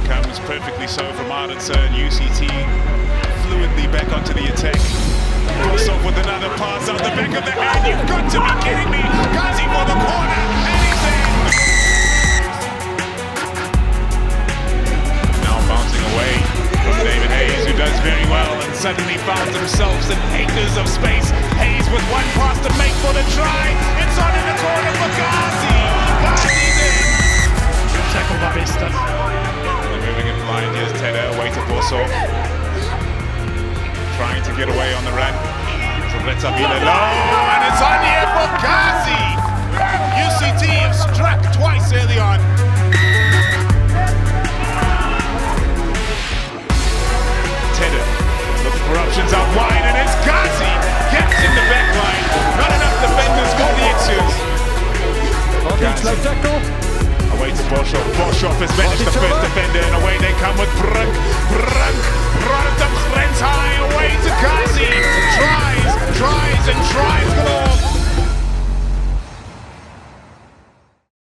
comes perfectly so from Ardenser, and UCT fluidly back onto the attack. Off with another pass out the back of the hand. You've got to be kidding me! Gazi for the corner, and he's in! Now bouncing away from David Hayes, who does very well, and suddenly found themselves in acres of space. Hayes with one pass to make for the try. It's on in the corner for Gazi. Gazi's in! Tackle by Vista. They're moving it blind. Here's Tedder away to Bosso. Trying to get away on the run. Let's up low, and it's on here for Gazi. UCT have struck twice early on. Tedder looking for options out wide, and it's Gazi. Gets in the back line. Not enough defenders for the Exus. Slow tackle. Away to Boshoff. Boshoff has managed the first defender, and away they come with Brunk. Brunk brought them Grens high away.